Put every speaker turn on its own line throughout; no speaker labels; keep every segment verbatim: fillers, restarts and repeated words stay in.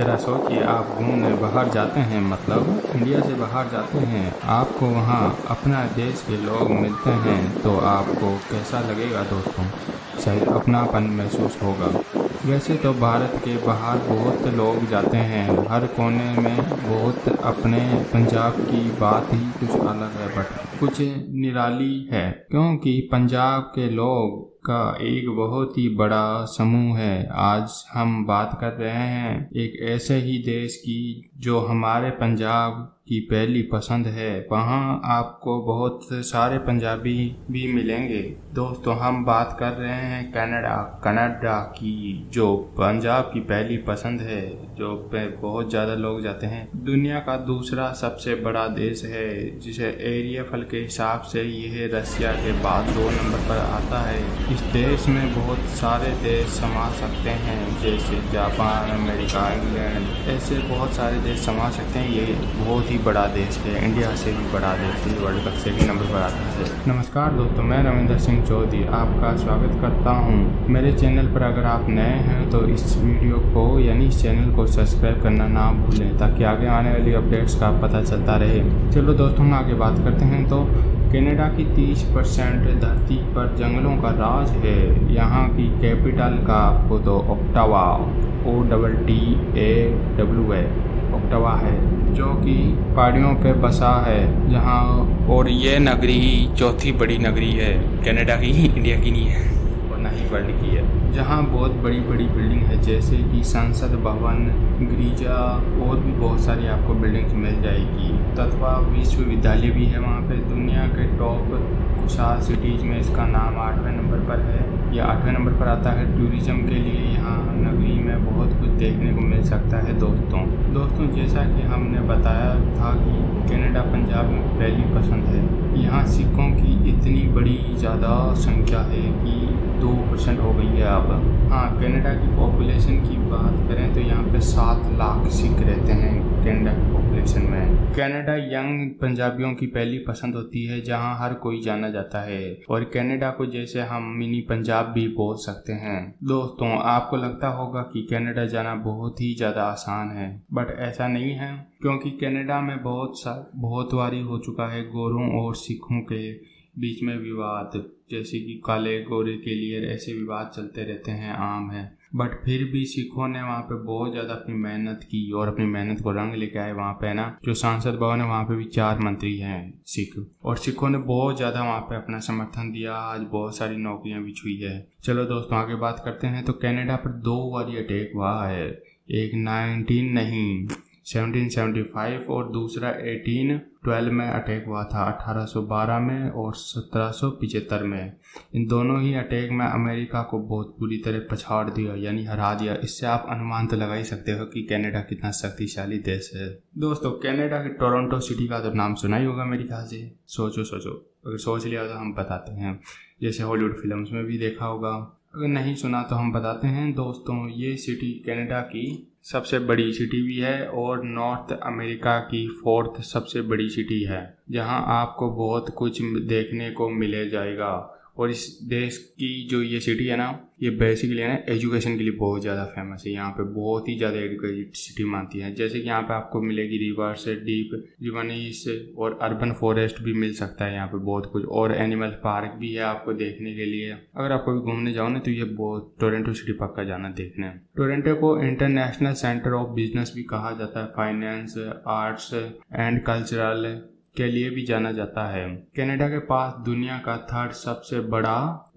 जरा सोचिए, आप घूमने बाहर जाते हैं, मतलब इंडिया से बाहर जाते हैं, आपको वहाँ अपना देश के लोग मिलते हैं तो आपको कैसा लगेगा दोस्तों? शायद अपनापन महसूस होगा। वैसे तो भारत के बाहर बहुत लोग जाते हैं, हर कोने में बहुत अपने। पंजाब की बात ही कुछ अलग है, बट कुछ निराली है, क्योंकि पंजाब के लोग का एक बहुत ही बड़ा समूह है। आज हम बात कर रहे हैं एक ऐसे ही देश की जो हमारे पंजाब की पहली पसंद है। वहाँ आपको बहुत सारे पंजाबी भी मिलेंगे। दोस्तों, हम बात कर रहे हैं कनाडा कनाडा की, जो पंजाब की पहली पसंद है, जो पे बहुत ज़्यादा लोग जाते हैं। दुनिया का दूसरा सबसे बड़ा देश है, जिसे एरिया फल के हिसाब से यह रसिया के बाद दो नंबर पर आता है। इस देश में बहुत सारे देश समा सकते हैं, जैसे जापान, अमेरिका, इंग्लैंड, ऐसे बहुत सारे देश समा सकते हैं। ये बहुत ही बड़ा देश है, इंडिया से भी बड़ा देश है, वर्ल्ड कप से भी नंबर पर आता है। नमस्कार दोस्तों, मैं रविंदर सिंह चौधरी आपका स्वागत करता हूं मेरे चैनल पर। अगर आप नए हैं तो इस वीडियो को यानी इस चैनल को सब्सक्राइब करना ना भूलें, ताकि आगे आने वाली अपडेट्स का पता चलता रहे। चलो दोस्तों, हम आगे बात करते हैं। तो कनाडा की तीस परसेंट धरती पर जंगलों का राज है। यहाँ की कैपिटल का आपको तो Ottawa, O double T A W है, ओट्टावा है, जो कि पहाड़ियों पे बसा है जहाँ। और ये नगरी चौथी बड़ी नगरी है कनाडा की, इंडिया की नहीं है और ना ही वर्ल्ड की है। जहाँ बहुत बड़ी बड़ी बिल्डिंग है, जैसे कि संसद भवन, गिरिजा और भी बहुत सारी आपको बिल्डिंग्स मिल जाएगी। तथा विश्वविद्यालय भी है वहाँ पे। दुनिया के टॉप खुशहाल सिटीज़ में इसका नाम आठवें नंबर पर है, या आठवें नंबर पर आता है। टूरिज्म के लिए यहाँ नगरी में बहुत कुछ देखने को मिल सकता है। दोस्तों दोस्तों जैसा कि हमने बताया था कि कनाडा पंजाब में पहली पसंद है। यहाँ सिखों की इतनी बड़ी ज़्यादा संख्या है कि दो परसेंट हो गई है अब। हाँ, कनाडा की पॉपुलेशन की बात करें तो यहाँ पे सात लाख सिख रहते हैं कनाडा की पॉपुलेशन में। कनाडा यंग पंजाबियों की पहली पसंद होती है, जहाँ हर कोई जाना जाता है। और कनाडा को जैसे हम मिनी पंजाब भी बोल सकते हैं। दोस्तों, आपको लगता होगा कि कनाडा जाना बहुत ही ज़्यादा आसान है, बट ऐसा नहीं है, क्योंकि कनाडा में बहुत सा बहुत बारी हो चुका है गोरों और सिखों के बीच में विवाद, जैसे कि काले गोरे के लिए ऐसे विवाद चलते रहते हैं, आम है। बट फिर भी सिखों ने वहाँ पे बहुत ज़्यादा अपनी मेहनत की और अपनी मेहनत को रंग लेके आए। वहाँ पे ना जो सांसद भवन है, वहाँ पे भी चार मंत्री हैं सिख, और सिखों ने बहुत ज़्यादा वहाँ पे अपना समर्थन दिया। आज बहुत सारी नौकरियाँ भी छुई है। चलो दोस्तों, आगे बात करते हैं। तो कनाडा पर दो बार अटैक हुआ है, एक नाइनटीन नहीं सेवनटीन सेवेंटी फाइव और दूसरा एटीन ट्वेल्व में अटैक हुआ था, अठारह सौ बारह में और सत्रह सौ पचहत्तर में। इन दोनों ही अटैक में अमेरिका को बहुत बुरी तरह पछाड़ दिया, यानी हरा दिया। इससे आप अनुमान तो लगा ही सकते हो कि कनाडा कितना शक्तिशाली देश है। दोस्तों, कनाडा के टोरंटो सिटी का तो नाम सुना ही होगा मेरे ख्याल से। सोचो सोचो अगर सोच लिया तो हम बताते हैं, जैसे हॉलीवुड फिल्म्स में भी देखा होगा। अगर नहीं सुना तो हम बताते हैं। दोस्तों, ये सिटी कनाडा की सबसे बड़ी सिटी भी है और नॉर्थ अमेरिका की फोर्थ सबसे बड़ी सिटी है, जहां आपको बहुत कुछ देखने को मिले जाएगा। और इस देश की जो ये सिटी है ना, ये बेसिकली ना एजुकेशन के लिए बहुत ज़्यादा फेमस है। यहाँ पे बहुत ही ज़्यादा एजुकेटेड सिटी मानती है। जैसे कि यहाँ पे आपको मिलेगी रिवर से डीप रिवनीस और अर्बन फॉरेस्ट भी मिल सकता है यहाँ पे बहुत कुछ, और एनिमल पार्क भी है आपको देखने के लिए। अगर आप कभी घूमने जाओ ना तो ये बहुत टोरंटो सिटी पक्का जाना देखने। टोरंटो को इंटरनेशनल सेंटर ऑफ बिजनेस भी कहा जाता है, फाइनेंस, आर्ट्स एंड कल्चरल के लिए भी जाना जाता है। कनाडा के पास दुनिया का थर्ड सबसे बड़ा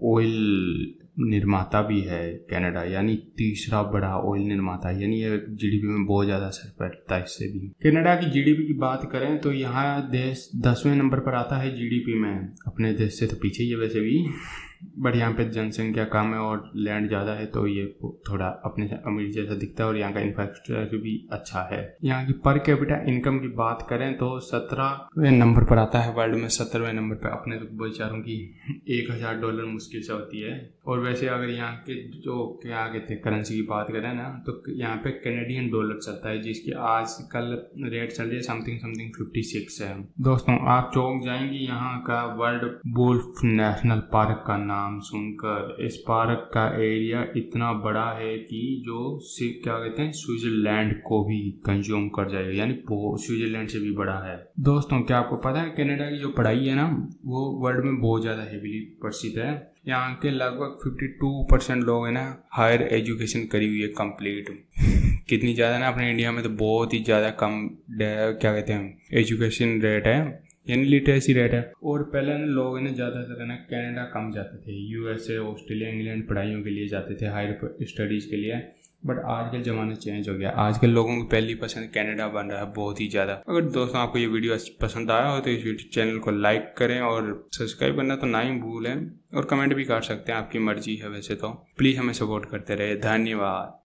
ऑयल निर्माता भी है कनाडा, यानी तीसरा बड़ा ऑयल निर्माता, यानी ये जीडीपी में बहुत ज़्यादा असर पड़ता है इससे भी। कनाडा की जीडीपी की बात करें तो यहाँ देश दसवें नंबर पर आता है जीडीपी में। अपने देश से तो पीछे ही है वैसे भी, बट यहाँ पे जनसंख्या कम है और लैंड ज़्यादा है, तो ये थोड़ा अपने अमीर जैसा दिखता है। और यहाँ का इंफ्रास्ट्रक्चर भी अच्छा है। यहाँ की पर कैपिटा इनकम की बात करें तो सत्रहवें नंबर पर आता है वर्ल्ड में। सत्तरवें नंबर पर अपने तो बेचारों की एक हज़ार डॉलर मुश्किल से होती है। और वैसे अगर यहाँ के जो क्या कहते हैं करेंसी की बात करें ना, तो यहाँ पे कैनेडियन डॉलर चलता है, जिसकी आजकल रेट चल रही है समथिंग समथिंग फिफ्टी सिक्स है। दोस्तों, आप चौक जाएंगी, यहाँ का वर्ल्ड वुल्फ नेशनल पार्क का नाम नाम सुनकर। इस पार्क का एरिया इतना बड़ा है कि जो क्या कहते हैं स्विट्जरलैंड को भी कंज्यूम कर जाएगा, यानी स्विट्जरलैंड से भी बड़ा है। दोस्तों क्या आपको पता है कनाडा की जो पढ़ाई है ना वो वर्ल्ड में बहुत ज़्यादा हेवीली प्रसिद्ध है। यहाँ के लगभग बावन परसेंट लोग है ना हायर एजुकेशन करी हुई है कंप्लीट। कितनी ज़्यादा ना, अपने इंडिया में तो बहुत ही ज़्यादा कम क्या कहते हैं एजुकेशन रेट है, यानी लिटरेसी रेट है। और पहले ना लोग ना ज़्यादातर है ना कनाडा कम जाते थे, यूएसए ऑस्ट्रेलिया इंग्लैंड पढ़ाइयों के लिए जाते थे, हायर स्टडीज़ के लिए। बट आजकल ज़माना चेंज हो गया, आजकल लोगों की पहली पसंद कनाडा बन रहा है बहुत ही ज़्यादा। अगर दोस्तों आपको ये वीडियो पसंद आया हो तो इस यूट्यूब चैनल को लाइक करें और सब्सक्राइब करना तो ना ही भूलें, और कमेंट भी कर सकते हैं, आपकी मर्जी है वैसे तो। प्लीज़ हमें सपोर्ट करते रहे। धन्यवाद।